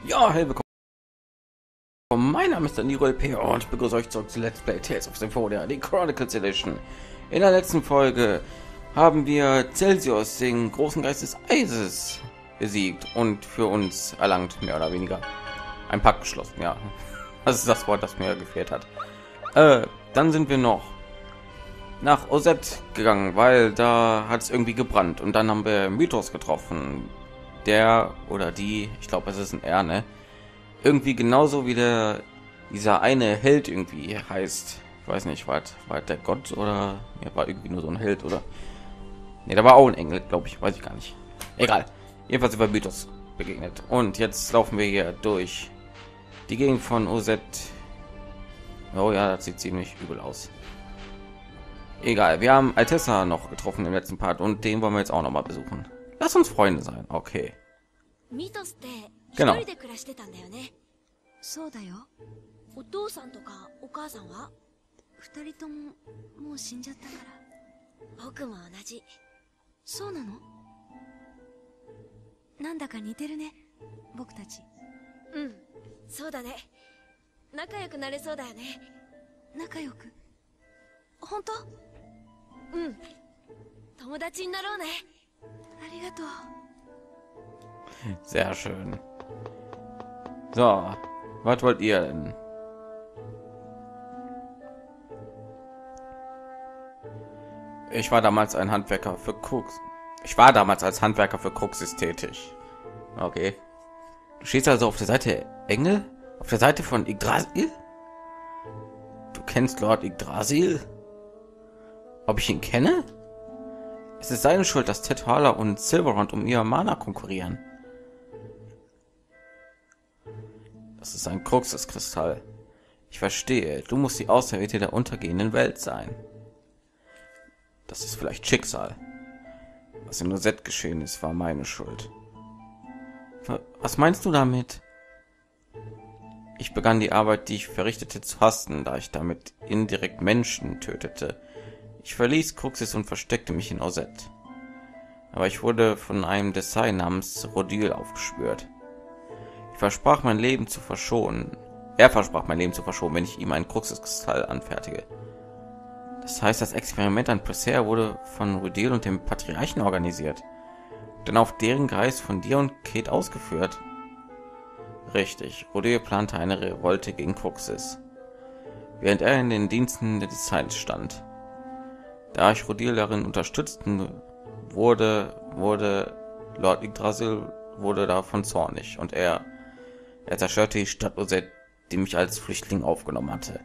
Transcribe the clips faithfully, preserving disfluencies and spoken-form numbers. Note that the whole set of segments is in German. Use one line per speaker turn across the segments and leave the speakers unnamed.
Ja, hey, willkommen. Mein Name ist Daniel P. und ich begrüße euch zurück zu Let's Play Tales of Symphonia, die Chronicles Edition. In der letzten Folge haben wir Celsius, den großen Geist des Eises, besiegt und für uns erlangt, mehr oder weniger. Ein Pakt geschlossen, ja. Das ist das Wort, das mir gefehlt hat. Äh, dann sind wir noch nach Ozet gegangen, weil da hat es irgendwie gebrannt. Und dann haben wir Mythos getroffen. Der oder die, ich glaube, es ist ein R, ne? Irgendwie genauso wie der dieser eine Held irgendwie heißt. Ich weiß nicht, war, war der Gott oder ja, war irgendwie nur so ein Held oder ne, da war auch ein Engel, glaube ich, weiß ich gar nicht. Egal. Jedenfalls über Mythos begegnet. Und jetzt laufen wir hier durch die Gegend von Ozet. Oh ja, das sieht ziemlich übel aus. Egal, wir haben Altessa noch getroffen im letzten Part und den wollen wir jetzt auch noch mal besuchen. Lass uns Freunde sein, okay. Genau.
そうだよ。お父さんとかお母さんは？二人とももう死んじゃったから。僕も同じ。そうなの？なんだか似てるね、僕たち。うん、そうだね。仲良くなれそうだよね。仲良く？本当？うん。友達になろうね。ありがとう。
Sehr schön. So, was wollt ihr denn? Ich war damals ein Handwerker für Krux. Ich war damals als Handwerker für Kruxis tätig. Okay. Du stehst also auf der Seite Engel? Auf der Seite von Yggdrasil? Du kennst Lord Yggdrasil? Ob ich ihn kenne? Es ist seine Schuld, dass Tethala und Silverhand um ihr Mana konkurrieren. Das ist ein Kruxis-Kristall. Ich verstehe. Du musst die Auserwählte der untergehenden Welt sein. Das ist vielleicht Schicksal. Was in Ozet geschehen ist, war meine Schuld. Was meinst du damit? Ich begann die Arbeit, die ich verrichtete, zu hassen, da ich damit indirekt Menschen tötete. Ich verließ Kruxis und versteckte mich in Ozet. Aber ich wurde von einem Desai namens Rodil aufgespürt. Ich versprach, mein Leben zu verschonen. Er versprach, mein Leben zu verschonen, wenn ich ihm einen Kruxis-Kristall anfertige. Das heißt, das Experiment an Presea wurde von Rodil und dem Patriarchen organisiert. Denn auf deren Geist von dir und Kate ausgeführt. Richtig, Rodil plante eine Revolte gegen Kruxis, während er in den Diensten des Designs stand. Da ich Rodil darin unterstützten wurde, wurde Lord Yggdrasil wurde davon zornig und er Er zerstörte die Stadt Ozet, die mich als Flüchtling aufgenommen hatte.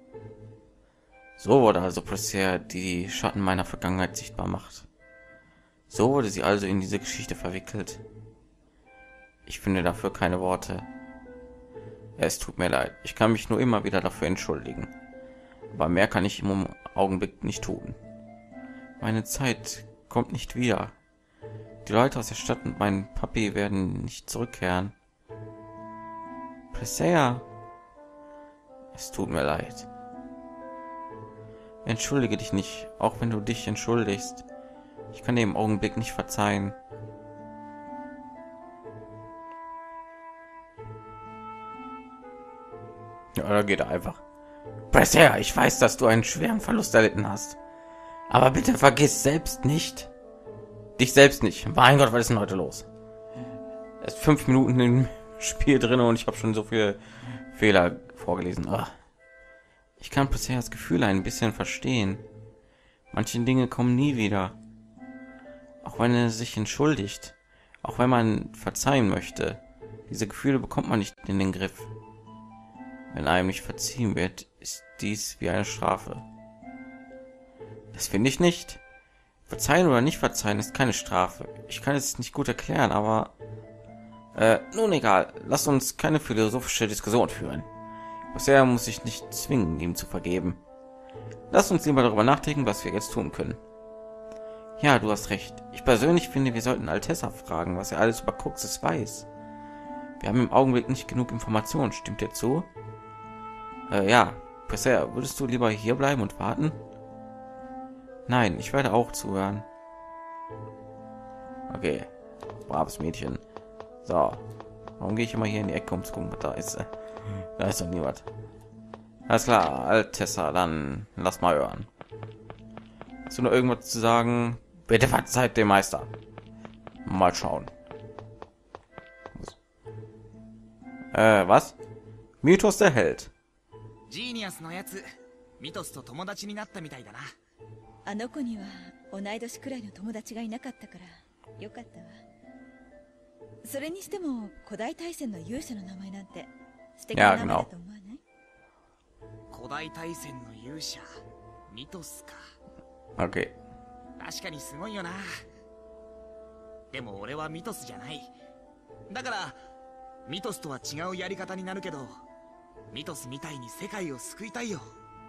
So wurde also Presea, die Schatten meiner Vergangenheit sichtbar macht. So wurde sie also in diese Geschichte verwickelt. Ich finde dafür keine Worte. Es tut mir leid. Ich kann mich nur immer wieder dafür entschuldigen. Aber mehr kann ich im Augenblick nicht tun. Meine Zeit kommt nicht wieder. Die Leute aus der Stadt und mein Papi werden nicht zurückkehren. Presea, es tut mir leid. Entschuldige dich nicht, auch wenn du dich entschuldigst. Ich kann dir im Augenblick nicht verzeihen. Ja, da geht er einfach. Presea, ich weiß, dass du einen schweren Verlust erlitten hast. Aber bitte vergiss selbst nicht. Dich selbst nicht. Mein Gott, was ist denn heute los? Erst fünf Minuten in Spiel drin und ich habe schon so viele Fehler vorgelesen. Ach. Ich kann bisher das Gefühl ein bisschen verstehen. Manche Dinge kommen nie wieder. Auch wenn er sich entschuldigt, auch wenn man verzeihen möchte, diese Gefühle bekommt man nicht in den Griff. Wenn einem nicht verziehen wird, ist dies wie eine Strafe. Das finde ich nicht. Verzeihen oder nicht verzeihen ist keine Strafe. Ich kann es nicht gut erklären, aber Äh, nun egal, lasst uns keine philosophische Diskussion führen. Bisher muss ich nicht zwingen, ihm zu vergeben. Lasst uns lieber darüber nachdenken, was wir jetzt tun können. Ja, du hast recht. Ich persönlich finde, wir sollten Altessa fragen, was er alles über Kruxis weiß. Wir haben im Augenblick nicht genug Informationen, stimmt dir zu? Äh, ja. Presea, würdest du lieber hier bleiben und warten? Nein, ich werde auch zuhören. Okay, braves Mädchen. So, Warum gehe ich immer hier in die Ecke, um zu gucken, was da ist? Da ist doch niemand. Alles klar, Altessa, dann lass mal hören. Hast du noch irgendwas zu sagen? Bitte verzeiht dem Meister. Mal schauen. Äh, was? Mythos der Held.
ジーニアスのやつ、ミトスと友達になったみたいだな。
あの子には同い年くらいの友達がいなかったからよかったわ。それにしても古代大戦の勇者の名前なんて素敵な名前だと思わない？
古代大戦の勇者、ミトスか。
Okay.
確かにすごいよな。でも俺はミトスじゃない。だからミトスとは違うやり方になるけど、ミトスみたいに世界を救いたいよ。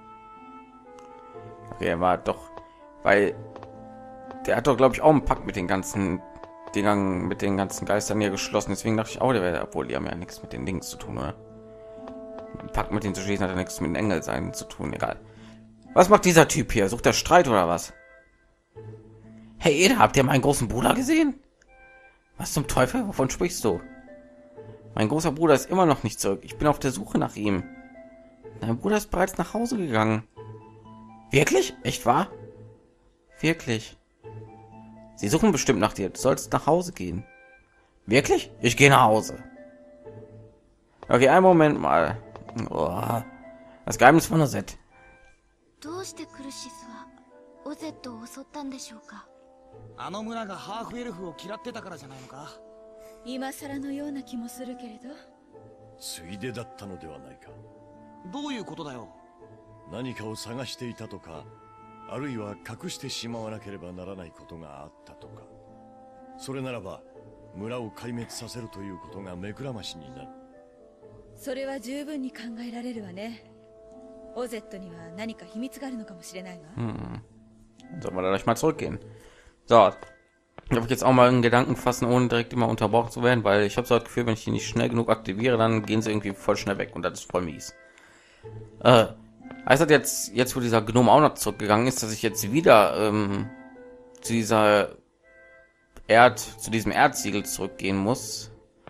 Okay, er war doch, weil der hat doch, glaube ich, auch einen Pakt mit den ganzen Dingern, mit den ganzen Geistern hier geschlossen. Deswegen dachte ich auch, der wäre, obwohl die haben ja nichts mit den Dings zu tun, oder? Ein Pakt mit denen zu schließen hat ja nichts mit den Engel sein zu tun. Egal. Was macht dieser Typ hier? Sucht der Streit oder was? Hey Eda, habt ihr meinen großen Bruder gesehen? Was zum Teufel? Wovon sprichst du? Mein großer Bruder ist immer noch nicht zurück. Ich bin auf der Suche nach ihm. Dein Bruder ist bereits nach Hause gegangen. Wirklich? Echt wahr? Wirklich? Sie suchen bestimmt nach dir. Du sollst nach Hause gehen. Wirklich? Ich gehe nach Hause. Okay, einen Moment mal. Oh, das Geheimnis von Ozette.
どうしてクルシスはオゼットを襲ったんでしょうか。
あの村がハーフエルフを嫌ってたからじゃないのか。
今更のような気もするけれど。
ついでだったのではないか。
どういうことだよ。
何かを探していたとか、あるいは隠してしまわなければならないことがあったとか。それならば村を壊滅させるということが目くらましになる。
それは十分に考えられるわね。オゼットには何か秘密があるのかもしれないわ。
Hm. Sollen wir dadurch mal zurückgehen? So, ich habe jetzt auch mal einen Gedanken fassen, ohne direkt immer unterbrochen zu werden, weil ich habe so das Gefühl, wenn ich die nicht schnell genug aktiviere, dann gehen sie irgendwie voll schnell weg und das ist voll mies. Äh, heißt das jetzt, jetzt wo dieser Gnome auch noch zurückgegangen ist, dass ich jetzt wieder ähm, zu dieser Erd, zu diesem Erzsiegel zurückgehen muss?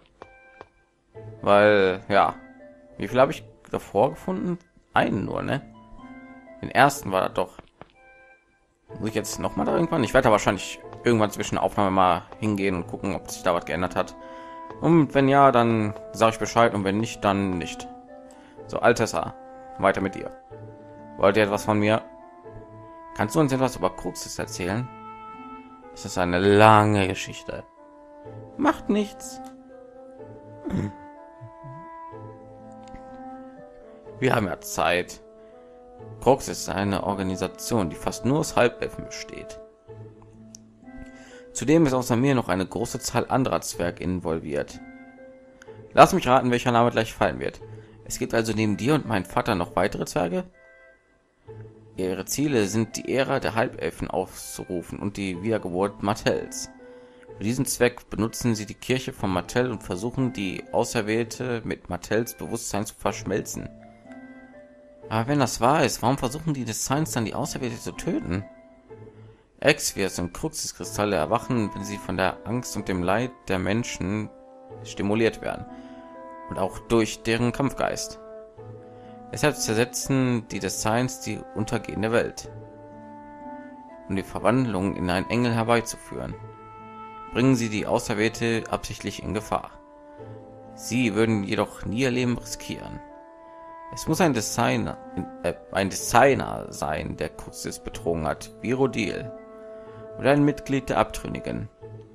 Weil, ja, wie viel habe ich davor gefunden? Einen nur, ne? Den ersten war das doch. Muss ich jetzt noch mal da irgendwann? Ich werde da wahrscheinlich irgendwann zwischen Aufnahme mal hingehen und gucken, ob sich da was geändert hat. Und wenn ja, dann sage ich Bescheid und wenn nicht, dann nicht. So, Altessa, weiter mit dir. Wollt ihr etwas von mir? Kannst du uns etwas über Cruxis erzählen? Es ist eine lange Geschichte. Macht nichts. Wir haben ja Zeit. Cruxis ist eine Organisation, die fast nur aus Halbelfen besteht. Zudem ist außer mir noch eine große Zahl anderer Zwerge involviert. Lass mich raten, welcher Name gleich fallen wird. Es gibt also neben dir und meinem Vater noch weitere Zwerge? Ihre Ziele sind die Ära der Halbelfen aufzurufen und die Wiedergeburt Martells. Für diesen Zweck benutzen sie die Kirche von Martell und versuchen, die Auserwählte mit Martells Bewusstsein zu verschmelzen. Aber wenn das wahr ist, warum versuchen die Designs dann die Auserwählte zu töten? Exvius und Cruxis-Kristalle erwachen, wenn sie von der Angst und dem Leid der Menschen stimuliert werden und auch durch deren Kampfgeist. Deshalb zersetzen die Designs die untergehende Welt, um die Verwandlung in einen Engel herbeizuführen. Bringen sie die Auserwählte absichtlich in Gefahr. Sie würden jedoch nie ihr Leben riskieren. Es muss ein Designer, äh, ein Designer sein, der Cruxis betrogen hat, wie Rodil, oder ein Mitglied der Abtrünnigen.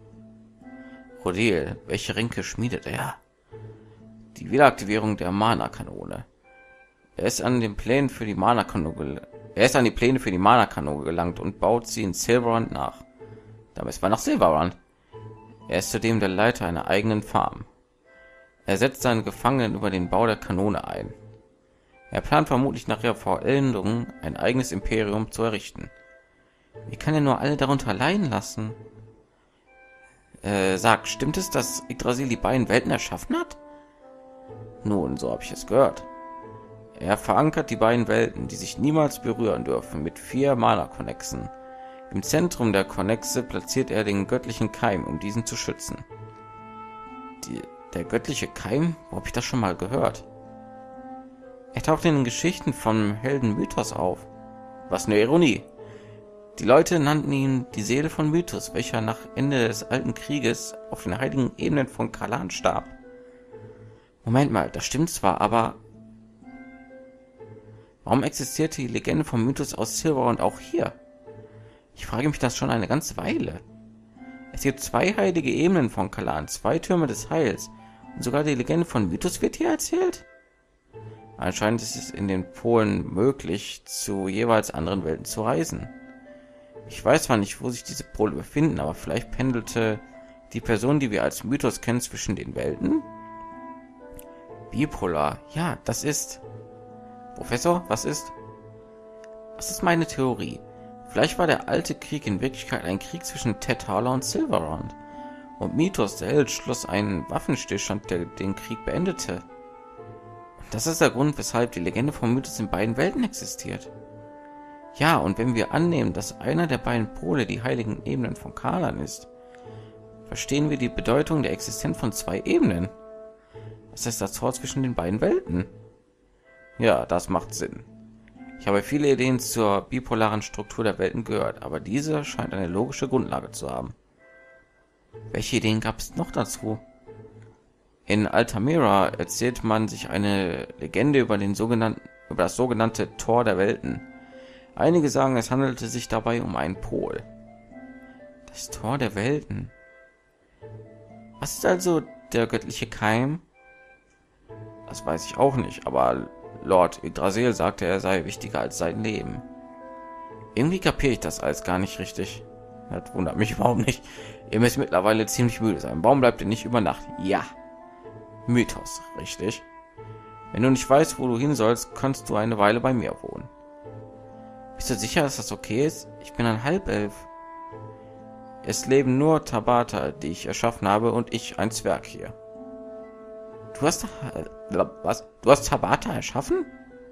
Rodil, welche Rinke schmiedet er? Die Wiederaktivierung der Mana-Kanone. Er ist an den Plänen für die Mana-Kanone, er ist an die Pläne für die Mana-Kanone gelangt und baut sie in Silverrand nach. Damit war nach Silverrand. Er ist zudem der Leiter einer eigenen Farm. Er setzt seine Gefangenen über den Bau der Kanone ein. Er plant vermutlich nach ihrer Vollendung ein eigenes Imperium zu errichten. Wie kann er nur alle darunter leiden lassen? Äh, sag, stimmt es, dass Yggdrasil die beiden Welten erschaffen hat? Nun, so habe ich es gehört. Er verankert die beiden Welten, die sich niemals berühren dürfen, mit vier Mana-Konnexen. Im Zentrum der Konnexe platziert er den göttlichen Keim, um diesen zu schützen. Die, Der göttliche Keim? Wo habe ich das schon mal gehört? Er taucht in den Geschichten vom Helden Mythos auf. Was eine Ironie. Die Leute nannten ihn die Seele von Mythos, welcher nach Ende des Alten Krieges auf den heiligen Ebenen von Kalan starb. Moment mal, das stimmt zwar, aber warum existierte die Legende vom Mythos aus Silverhand auch hier? Ich frage mich das schon eine ganze Weile. Es gibt zwei heilige Ebenen von Kalan, zwei Türme des Heils, und sogar die Legende von Mythos wird hier erzählt? Anscheinend ist es in den Polen möglich, zu jeweils anderen Welten zu reisen. Ich weiß zwar nicht, wo sich diese Pole befinden, aber vielleicht pendelte die Person, die wir als Mythos kennen, zwischen den Welten? Bipolar, ja, das ist... Professor, was ist? Das ist meine Theorie. Vielleicht war der alte Krieg in Wirklichkeit ein Krieg zwischen Ted Haller und Silverhand. Und Mythos, der Held, schloss einen Waffenstillstand, der den Krieg beendete. Und das ist der Grund, weshalb die Legende von Mythos in beiden Welten existiert. Ja, und wenn wir annehmen, dass einer der beiden Pole die heiligen Ebenen von Kalan ist, verstehen wir die Bedeutung der Existenz von zwei Ebenen. Das ist das Tor zwischen den beiden Welten. Ja, das macht Sinn. Ich habe viele Ideen zur bipolaren Struktur der Welten gehört, aber diese scheint eine logische Grundlage zu haben. Welche Ideen gab es noch dazu? In Altamira erzählt man sich eine Legende über, den sogenannten, über das sogenannte Tor der Welten. Einige sagen, es handelte sich dabei um einen Pol. Das Tor der Welten. Was ist also der göttliche Keim? Das weiß ich auch nicht, aber Lord Yggdrasil sagte, er sei wichtiger als sein Leben. Irgendwie kapiere ich das alles gar nicht richtig. Das wundert mich überhaupt nicht. Ihr müsst mittlerweile ziemlich müde sein. Warum bleibt ihr nicht über Nacht? Ja. Mythos, richtig. Wenn du nicht weißt, wo du hin sollst, kannst du eine Weile bei mir wohnen. Bist du sicher, dass das okay ist? Ich bin ein Halbelf. Es leben nur Tabata, die ich erschaffen habe, und ich, ein Zwerg hier. Du hast was? Du hast Tabata erschaffen?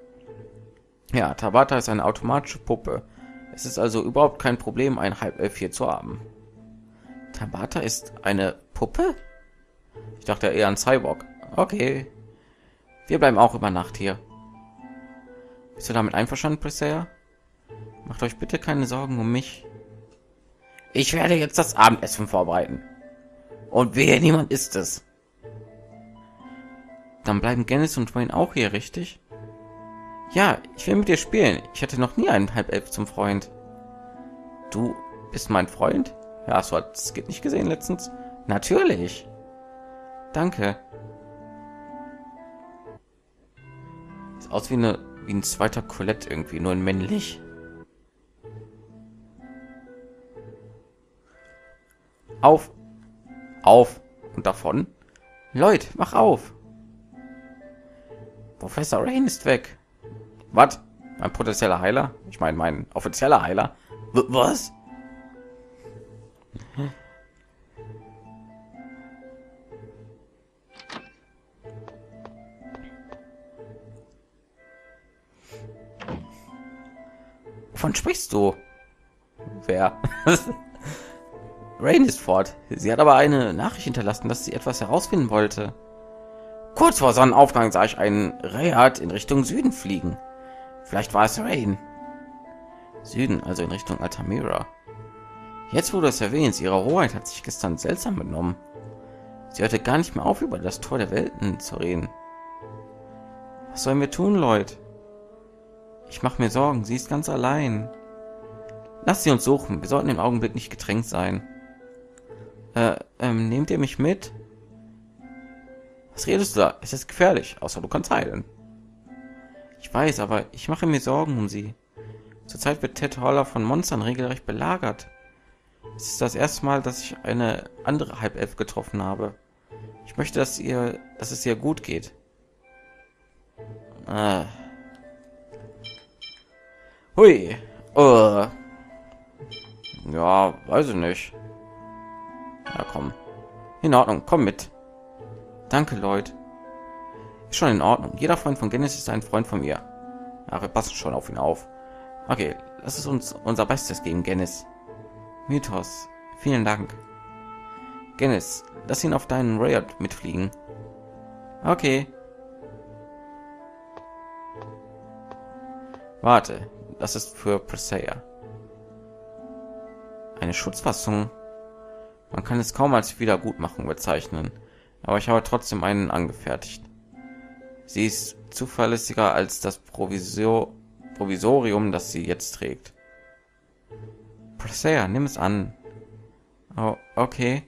Ja, Tabata ist eine automatische Puppe. Es ist also überhaupt kein Problem, ein Halbelf hier zu haben. Tabata ist eine Puppe? Ich dachte eher an Cyborg. Okay. Wir bleiben auch über Nacht hier. Bist du damit einverstanden, Presea? Macht euch bitte keine Sorgen um mich. Ich werde jetzt das Abendessen vorbereiten. Und wehe, niemand isst es. Dann bleiben Gennis und Wayne auch hier, richtig? Ja, ich will mit dir spielen. Ich hatte noch nie einen Halbelf zum Freund. Du bist mein Freund? Ja, hast du das geht nicht gesehen letztens? Natürlich. Danke. Sieht aus wie eine wie ein zweiter Colette irgendwie, nur in männlich. Auf. Auf. Und davon. Leute, mach auf. Professor Rain ist weg. Was? Mein potenzieller Heiler? Ich meine, mein offizieller Heiler. W was? Wovon sprichst du? Wer? Rain ist fort. Sie hat aber eine Nachricht hinterlassen, dass sie etwas herausfinden wollte. Kurz vor Sonnenaufgang sah ich einen Rayard in Richtung Süden fliegen. Vielleicht war es Rain. Süden, also in Richtung Altamira. Jetzt, wo du es erwähnst, ihre Hoheit hat sich gestern seltsam benommen. Sie hörte gar nicht mehr auf, über das Tor der Welten zu reden. Was sollen wir tun, Leute? Ich mache mir Sorgen, sie ist ganz allein. Lass sie uns suchen, wir sollten im Augenblick nicht gedrängt sein. Äh, ähm, nehmt ihr mich mit? Was redest du da? Es ist gefährlich, außer du kannst heilen. Ich weiß, aber ich mache mir Sorgen um sie. Zurzeit wird Ted Haller von Monstern regelrecht belagert. Es ist das erste Mal, dass ich eine andere Halbelf getroffen habe. Ich möchte, dass ihr, dass es ihr gut geht. Ah. Hui. Oh. Ja, weiß ich nicht. Ja, komm. In Ordnung, komm mit. Danke, Leute. Ist schon in Ordnung. Jeder Freund von Gennis ist ein Freund von mir. Ja, wir passen schon auf ihn auf. Okay, lass es uns unser Bestes geben, Gennis. Mythos, vielen Dank. Gennis, lass ihn auf deinen Riot mitfliegen. Okay. Warte, das ist für Presea. Eine Schutzfassung. Man kann es kaum als Wiedergutmachung bezeichnen, aber ich habe trotzdem einen angefertigt. Sie ist zuverlässiger als das Provisor Provisorium, das sie jetzt trägt. Presea, nimm es an. Oh, okay.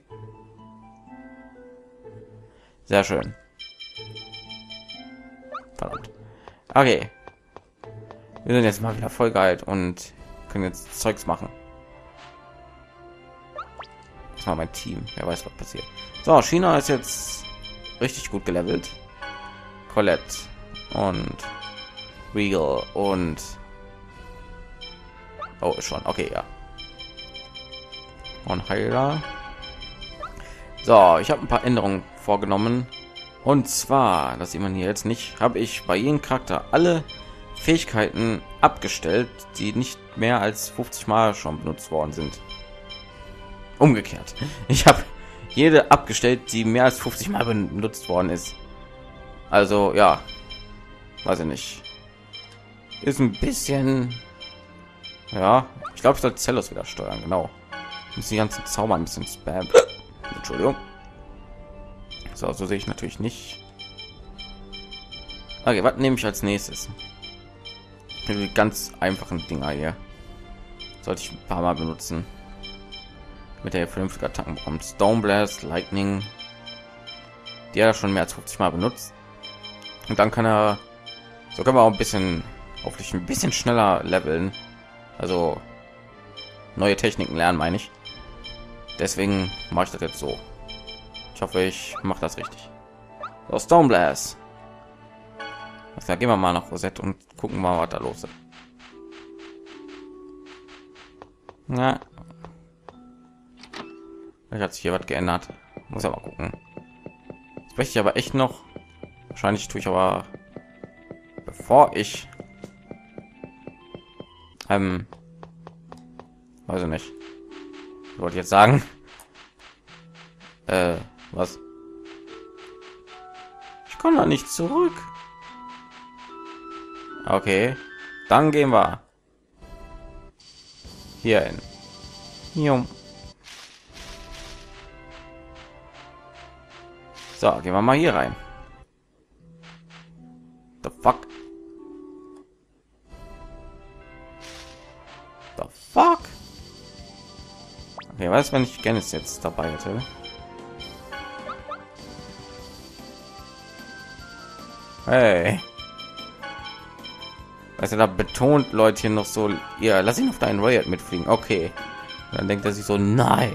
Sehr schön. Verdammt. Okay. Wir sind jetzt mal wieder voll geil und können jetzt Zeugs machen. Das war mein Team. Wer weiß, was passiert. So, China ist jetzt richtig gut gelevelt. Colette und Regal und oh, ist schon okay, ja. Und Hyla. So, ich habe ein paar Änderungen vorgenommen. Und zwar, das sieht man hier jetzt nicht, habe ich bei jedem Charakter alle Fähigkeiten abgestellt, die nicht mehr als fünfzig Mal schon benutzt worden sind. Umgekehrt. Ich habe jede abgestellt, die mehr als fünfzig Mal benutzt worden ist. Also, ja. Weiß ich nicht. Ist ein bisschen... Ja, ich glaube, ich soll Zellos wieder steuern, genau. Muss die ganzen Zauber ein bisschen spam. Entschuldigung. So, so sehe ich natürlich nicht. Okay, was nehme ich als nächstes? Die ganz einfachen Dinger hier. Sollte ich ein paar Mal benutzen. Mit der vernünftige Attacken bekommt. Stone Blast, Lightning. Die hat er schon mehr als fünfzig Mal benutzt. Und dann kann er... So können wir auch ein bisschen... Hoffentlich ein bisschen schneller leveln. Also... Neue Techniken lernen, meine ich. Deswegen mache ich das jetzt so. Ich hoffe, ich mache das richtig. So, Stone Blast. Da gehen wir mal nach Rosette und gucken mal, was da los ist. Na, vielleicht hat sich hier was geändert. Muss aber gucken. Jetzt möchte ich aber echt noch. Wahrscheinlich tue ich aber, bevor ich ähm, weiß ich nicht. Ich wollte jetzt sagen, äh, was? Ich komme da nicht zurück. Okay, dann gehen wir hier hin. Jum. So, gehen wir mal hier rein. The fuck? The fuck? Okay, was, wenn ich Gennis jetzt dabei hätte? Hey. Also da betont Leute noch so, ja, lass ihn auf deinen Riot mitfliegen. Okay. Und dann denkt er sich so, nein.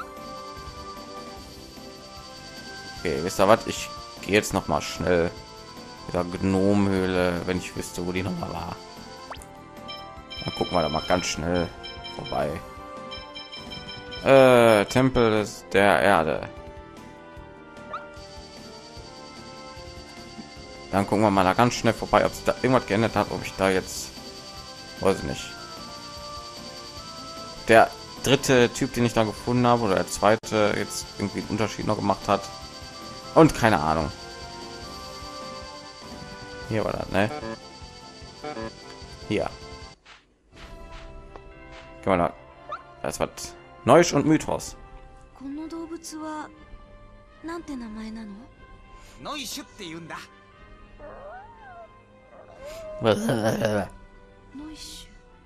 Okay, wisst ihr was? Ich gehe jetzt noch mal schnell wieder Gnomhöhle, wenn ich wüsste, wo die noch mal war. Dann gucken wir da mal ganz schnell vorbei. Äh, Tempel der Erde. Dann gucken wir mal da ganz schnell vorbei, ob es da irgendwas geändert hat, ob ich da jetzt, weiß ich nicht. Der dritte Typ, den ich da gefunden habe, oder der zweite jetzt irgendwie einen Unterschied noch gemacht hat. Und keine Ahnung. Hier war das, ne? Hier. Kann man da. Das ist was Neues und Mythos.
この動物はなんて名前なの？
ノイシュって言うんだ。
ノイシュ。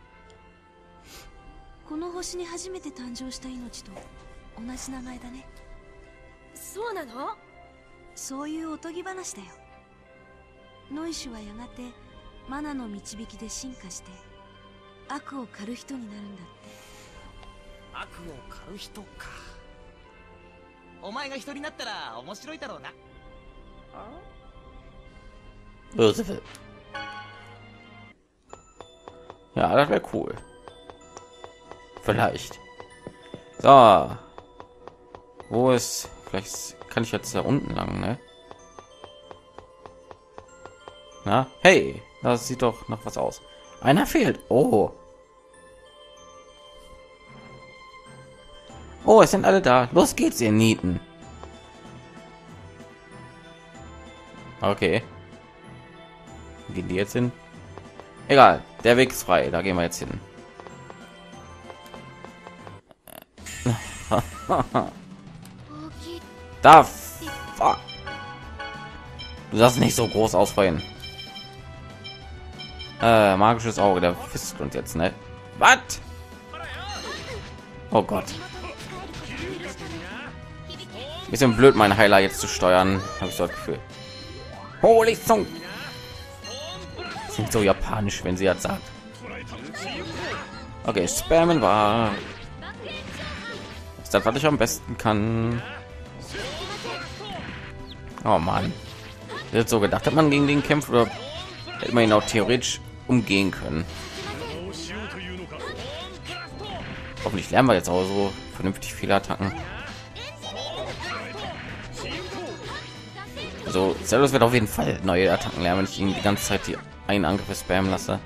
この星に初めて誕生した命と同じ名前だね。そうなの？そういうおとぎ話だよ。ノイシュはやがてマナの導きで進化して悪を狩る人になるんだって。
悪を狩る人か。お前が人になったら面白いだろうな。
Ja, das wäre cool. Vielleicht. So. Wo ist... Vielleicht kann ich jetzt da unten lang, ne? Na, hey, das sieht doch noch was aus. Einer fehlt. Oh. Oh, es sind alle da. Los geht's, ihr Nieten. Okay. Wo gehen die jetzt hin? Egal, der Weg ist frei. Da gehen wir jetzt hin. Da. Fuck. Du darfst nicht so groß ausfallen. Äh, magisches Auge, der Fistgrund jetzt, ne? Was? Oh Gott. Bisschen blöd, meinen Heiler jetzt zu steuern, habe ich so das Gefühl. Holy Song. Sind so japanisch, wenn sie jetzt sagt. Okay, spammen war. Ist das, was ich am besten kann? Oh Mann. Jetzt so gedacht, hat man gegen den kämpft oder hätte man ihn auch theoretisch umgehen können. Hoffentlich lernen wir jetzt auch so vernünftig viele Attacken. Also Zelos wird auf jeden Fall neue Attacken lernen, wenn ich ihn die ganze Zeit die einen Angriff spammen lasse.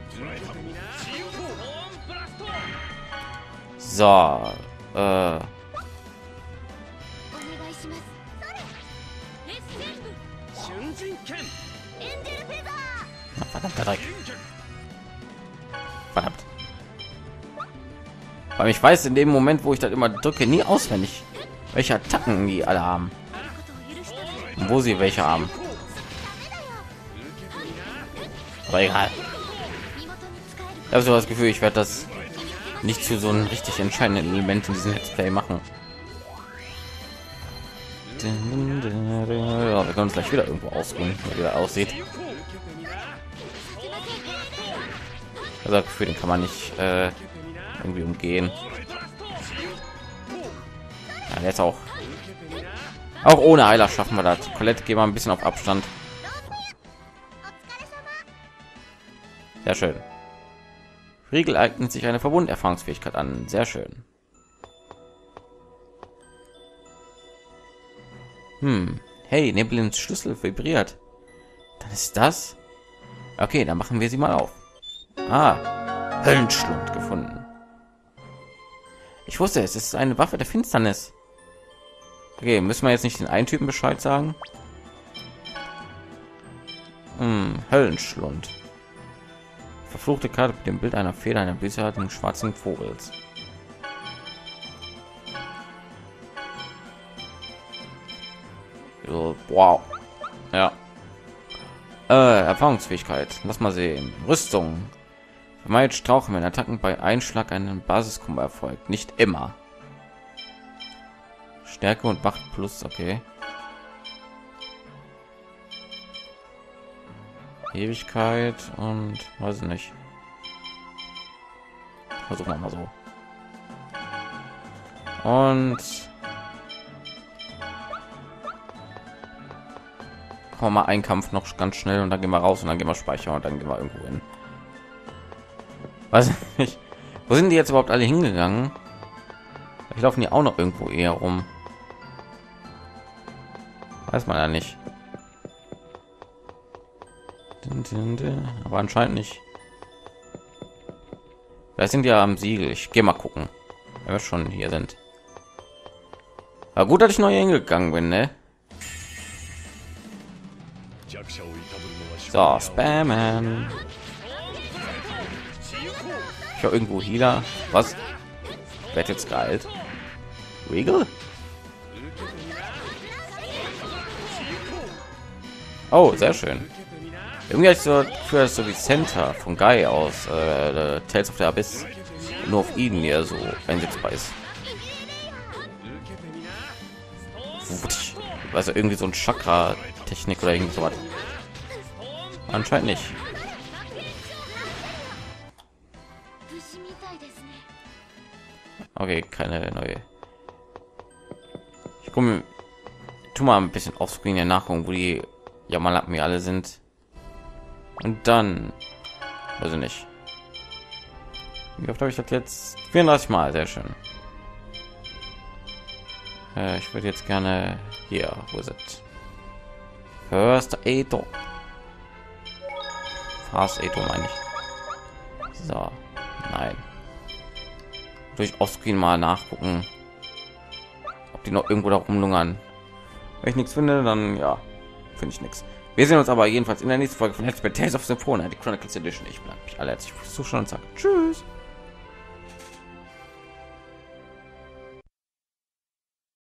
So, äh. Na, verdammter Dreck. Verdammt. Weil ich weiß in dem Moment, wo ich das immer drücke, nie auswendig, welche Attacken die alle haben. Und wo sie welche haben. Aber egal. Ich habe so das Gefühl, ich werde das nicht zu so einem richtig entscheidenden Element in diesem Let's Play machen. Ja, wir können uns gleich wieder irgendwo ausruhen, wie er aussieht. Also für den kann man nicht äh, irgendwie umgehen. Ja, jetzt auch. Auch ohne Heiler schaffen wir das. Colette, gehen wir ein bisschen auf Abstand. Sehr schön. Riegel eignet sich eine Verbunderfahrungsfähigkeit an. Sehr schön. Hm. Hey, Nebelins Schlüssel vibriert. Dann ist das. Okay, dann machen wir sie mal auf. Ah, Höllenschlund gefunden. Ich wusste es, es ist eine Waffe der Finsternis. Okay, müssen wir jetzt nicht den einen Typen Bescheid sagen? Hm, Höllenschlund. Verfluchte Karte mit dem Bild einer Feder einer bösartigen schwarzen Vogels. So, wow. Ja. Äh, Erfahrungsfähigkeit. Lass mal sehen. Rüstung. Vermeidet Strauchen, wenn Attacken bei Einschlag einen Basiskombo erfolgt. Nicht immer. Stärke und Wacht plus, okay. Ewigkeit und weiß ich nicht. Versuchen wir mal so. Und komm mal einen Kampf noch ganz schnell und dann gehen wir raus und dann gehen wir speichern und dann gehen wir irgendwo hin. Weiß nicht. Wo sind die jetzt überhaupt alle hingegangen? Ich laufen die auch noch irgendwo eher rum. Weiß man ja nicht. Aber anscheinend nicht. Da sind ja am Siegel. Ich gehe mal gucken, wenn wir schon hier sind. Aber gut, dass ich neu hingegangen bin, ne? So, spammen. Ich habe irgendwo Healer. Was? Wird jetzt geheilt? Regal? Oh, sehr schön. Irgendwie ich so für so wie Center von Guy aus äh, Tales of the Abyss nur auf ihn hier so einsetzbar ist. Also irgendwie so ein Chakra Technik oder irgend so was. Anscheinend nicht. Okay, keine neue. Ich komme, tu mal ein bisschen offscreen ja nachgucken, wo die ja mal mir alle sind. Und dann, also nicht. Wie oft habe ich das jetzt? vierunddreißig Mal, sehr schön. Äh, ich würde jetzt gerne hier, wo ist es? First Aid. Fast Aid meine ich. So, nein. Durch Offscreen mal nachgucken, die noch irgendwo da rumlungern. Wenn ich nichts finde, dann ja, finde ich nichts. Wir sehen uns aber jedenfalls in der nächsten Folge von Let's Play Tales of Symphonia, die Chronicles Edition. Ich bedanke mich alle herzlich fürs Zuschauen und sage Tschüss.